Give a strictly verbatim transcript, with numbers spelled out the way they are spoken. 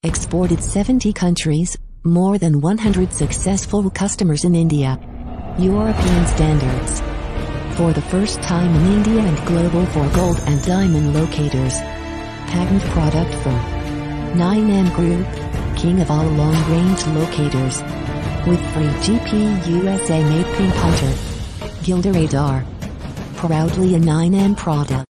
Exported seventy countries, more than one hundred successful customers in India. European standards. For the first time in India and global for gold and diamond locators. Patent product from nine M Group, king of all long-range locators. With free G P U S A made pink hunter. Gilda radar. Proudly a nine M product.